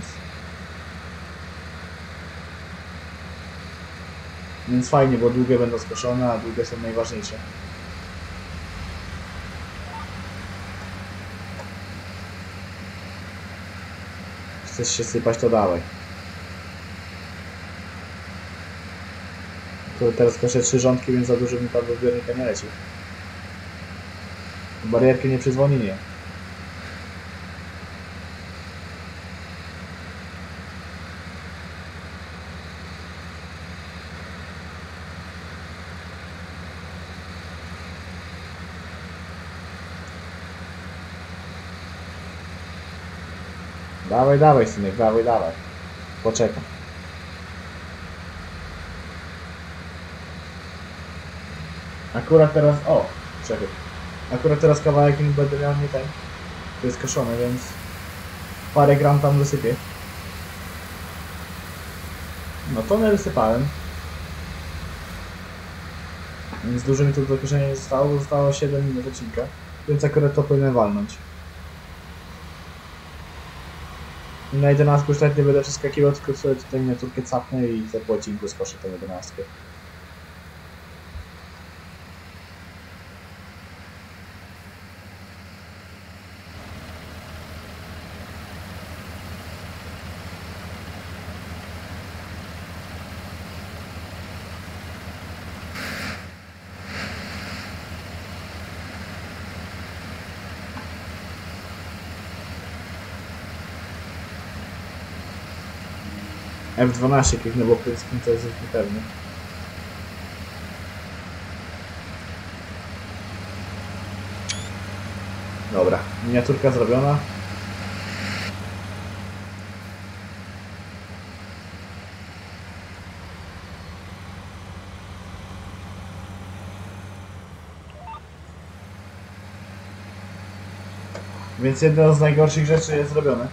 [SPEAKER 1] Więc fajnie, bo długie będą skoszone, a długie są najważniejsze. Chcesz się sypać, to dawaj. To teraz koszę trzy rządki, więc za dużo mi tam do zbiornika nie leci. Barierki nie przyzwoni, nie. Dawaj, dawaj, synek, dawaj, dawaj. Poczekam. Akurat teraz... O! Czekaj. Akurat teraz kawałek nie będę miał nie ten. To jest koszone, więc... Parę gram tam wysypię. No to nie wysypałem. Więc dużo mi tu do kieszeni nie zostało, bo zostało siedem minut odcinka. Więc akurat to powinien walnąć. I na jedenastkę już tak nie będę przeskakiwał, tylko sobie tutaj miniaturkę capnę i te po odcinku skoszę tę jedenastkę. F dwanaście kliknę, bo pryskiem to jest już niepewny. Dobra, miniaturka zrobiona. Więc jedno z najgorszych rzeczy jest zrobione.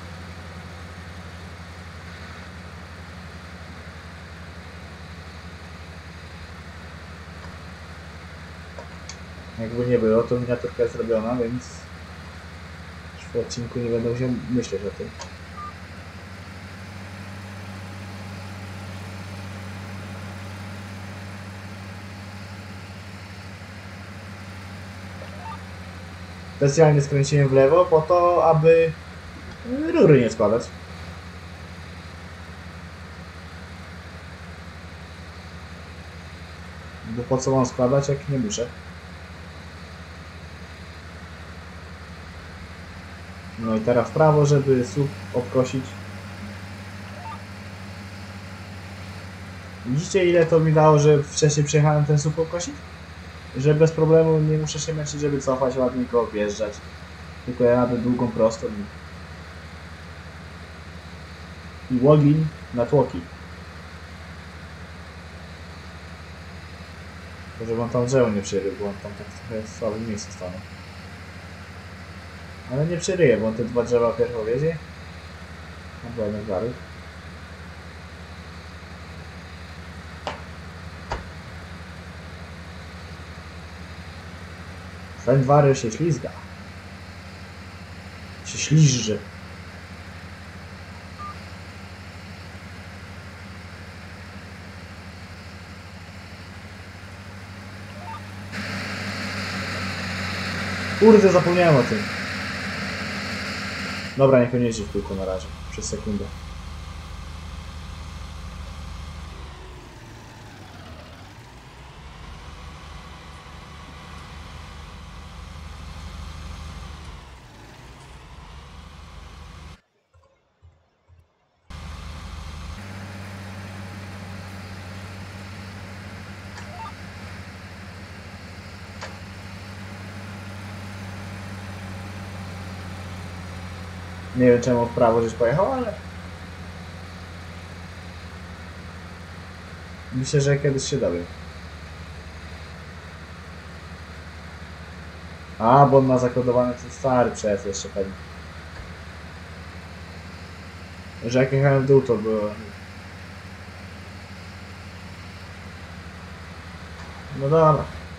[SPEAKER 1] Jakby nie było, to miniaturka jest zrobiona, więc w odcinku nie będę musiał myśleć o tym. Specjalnie skręciłem w lewo po to, aby rury nie składać. Bo po co mam składać, jak nie muszę. No i teraz w prawo, żeby słup obkosić. Widzicie, ile to mi dało, że wcześniej przyjechałem ten słup obkosić? Że bez problemu nie muszę się męczyć, żeby cofać, ładnie go objeżdżać. Tylko ja jadę długą prostą i... I łogin na tłoki. Żeby on tam drzewo nie przerył, bo on tam tak trochę w słabym miejscu stanął. Ale nie przeryje, bo on te dwa drzewa pierwsze wiedzie. Albo jednak dalej. Fendwary się ślizga. Się śliżży. Kurde, zapomniałem o tym. Dobra, niech on jeździ w kółko na razie. Przez sekundę. Nie wiem, czemu w prawo żeś pojechał, ale... Myślę, że kiedyś się dowiem. A, bo on ma zakodowany ten stary przejazd jeszcze pewnie. Że jak jechałem w dół, to było... No dobra.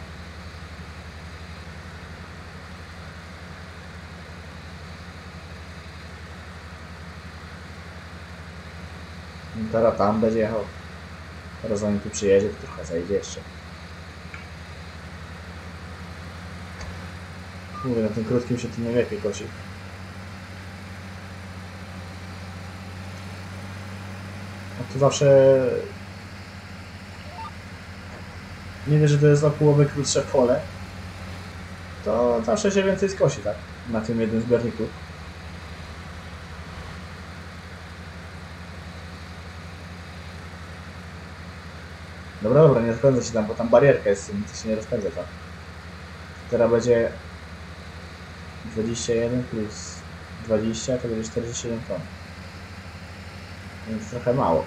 [SPEAKER 1] Teraz tam będzie jechał. Teraz zanim tu przyjedzie, to trochę zajdzie jeszcze. Mówię, na tym krótkim się to najlepiej kosi. A tu zawsze... Nie wiem, że to jest o połowę krótsze pole. To zawsze się więcej skosi, tak? Na tym jednym zbiorniku. Dobra, dobra, nie rozpędzę się tam, bo tam barierka jest, to się nie rozpędzę tam. Teraz będzie dwadzieścia jeden plus dwadzieścia, to będzie czterdzieści siedem ton. Więc trochę mało.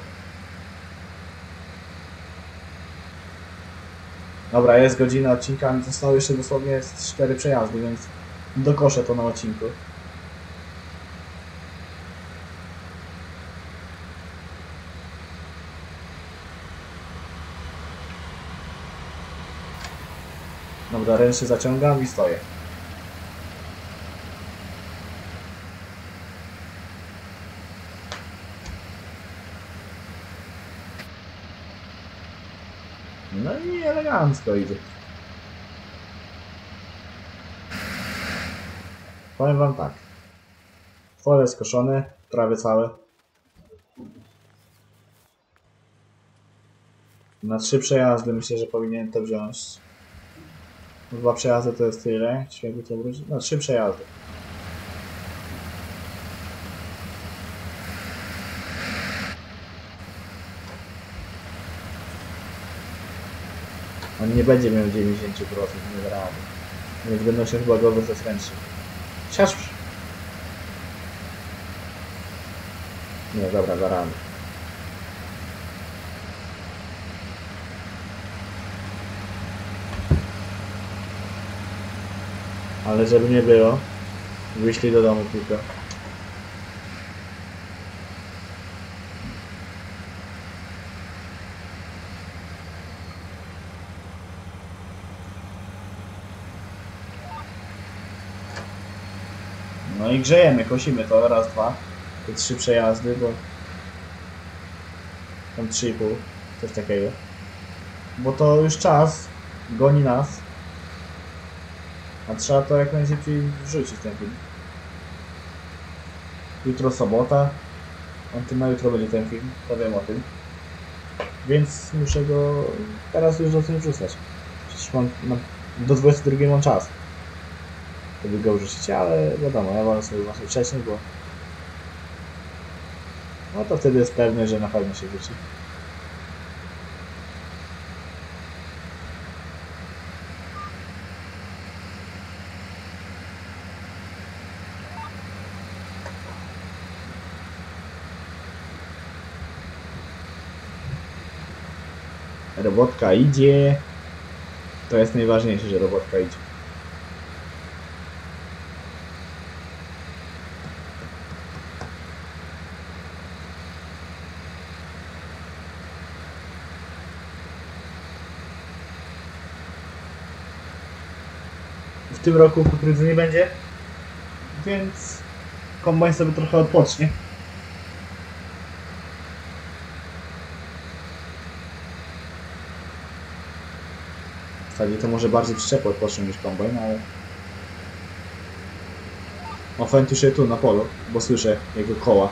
[SPEAKER 1] Dobra, jest godzina odcinka, mi zostało jeszcze dosłownie cztery przejazdy, więc dokoszę to na odcinku. Dobra, ręcznie zaciągam i stoję. No i elegancko idzie. Powiem wam tak. Pole skoszone, prawie całe. Na trzy przejazdy myślę, że powinien to wziąć. Dwa przejazdy to jest tyle. Świetnie to wróci. No trzy przejazdy. On nie będzie miał dziewięćdziesiąt procent, nie da rady. Więc będą się chyba go wyzręczyć. Siasz! Nie, dobra, da rady. Ale żeby nie było, wyszli do domu tylko. No i grzejemy, kosimy to raz, dwa, te trzy przejazdy, bo tam trzy i pół, coś takiego. Bo to już czas goni nas, a trzeba to jak najszybciej wrzucić ten film. Jutro sobota, on tym na jutro będzie ten film, to wiem o tym. Więc muszę go teraz już do tym wrzucać. Przecież mam, mam do dwudziestego drugiego mam czas, żeby go wrzucić, ale wiadomo, ja wolę sobie właśnie wcześniej, bo no to wtedy jest pewne, że na pewno się wrzuci. Robotka idzie. To jest najważniejsze, że robotka idzie. W tym roku kukurydzy nie będzie, więc kombajn sobie trochę odpocznie. W zasadzie to może bardziej przyczepy odpoczną niż kombajn, ale... O, Fent już jest tu na polu, bo słyszę jego koła.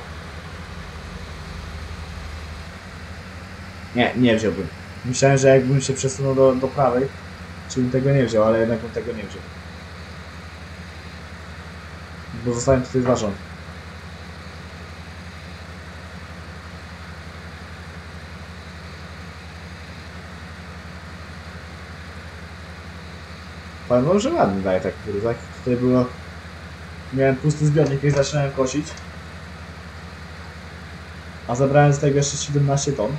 [SPEAKER 1] Nie, nie wziąłbym. Myślałem, że jakbym się przesunął do, do prawej, czy bym tego nie wziął, ale jednak bym tego nie wziął. Bo zostałem tutaj dwa rządy. Ale może ładnie daje tak kukurydza. Tutaj było... Miałem pusty zbiornik, jak zaczynałem kosić. A zabrałem z tego jeszcze siedemnaście ton.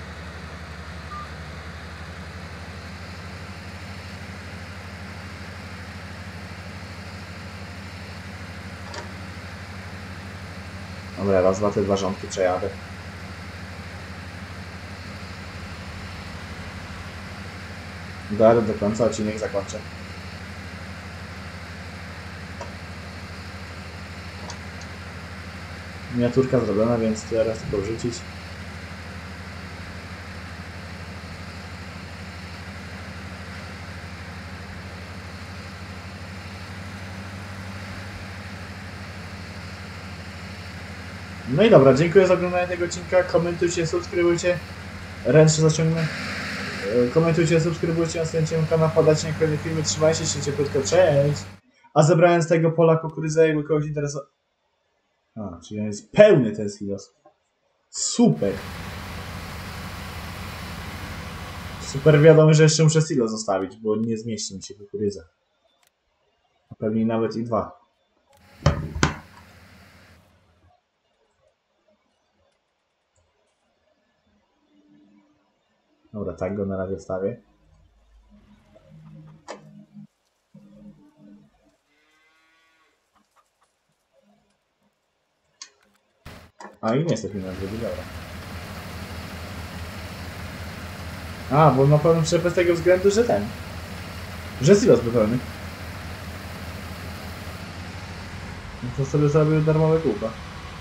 [SPEAKER 1] Dobra, raz, dwa, te dwa rządki przejadę. Dojadę do końca, odcinek zakończę. Miniaturka zrobiona, więc teraz tylko wrzucić. No i dobra, dziękuję za oglądanie tego odcinka. Komentujcie, subskrybujcie. Ręcznie zaciągnę. Komentujcie, subskrybujcie, następnie kanał, podajcie na kolejne filmy. Trzymajcie się cieplutko, cześć! A zebrałem z tego pola kukurydzę, jakby kogoś interesował. A, czyli on jest pełny ten silos. Super! Super, wiadomo, że jeszcze muszę silo zostawić, bo nie zmieści mi się kukurydza. A pewnie nawet i dwa. Dobra, tak go na razie wstawię. A i nie jesteśmy na drugi, dobra. A, bo na pewno przyczepę z tego względu, że ten. Że silos był pełny. No to sobie zrobił darmowe kółko.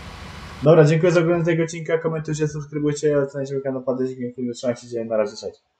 [SPEAKER 1] Dobra, dziękuję za oglądanie tego odcinka. Komentujcie, subskrybujcie, ocenajcie kanał, padajcie, filmy, trzymajcie się, na razie, cześć.